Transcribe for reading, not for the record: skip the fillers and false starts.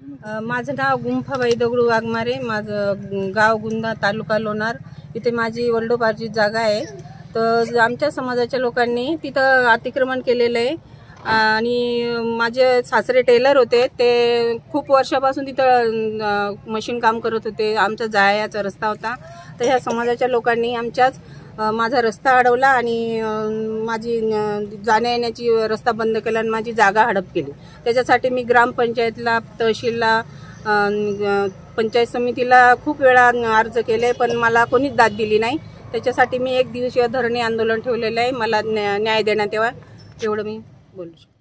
माझं नाव गुंफाबाई दगडू वाघमारे, माझं गाव गुंदा, तालुका लोणार. इथे माझी वडलोपार्जित जागा आहे. तर आमच्या समाजाच्या लोकांनी तिथं अतिक्रमण केलेलं आहे आणि माझे सासरे टेलर होते. ते खूप वर्षापासून तिथं मशीन काम करत होते. आमचा जायचा रस्ता होता. तर ह्या समाजाच्या लोकांनी माझा रस्ता अडवला आणि माझी जाण्या येण्याची रस्ता बंद केला आणि माझी जागा हडप केली. त्याच्यासाठी मी ग्रामपंचायतला, तहसीलला, पंचायत समितीला खूप वेळा अर्ज केले, पण मला कोणीच दाद दिली नाही. त्याच्यासाठी मी 1 दिवसीय धरणे आंदोलन ठेवलेलं आहे. मला न्याय देण्यात यावा एवढं मी बोलू शकतो.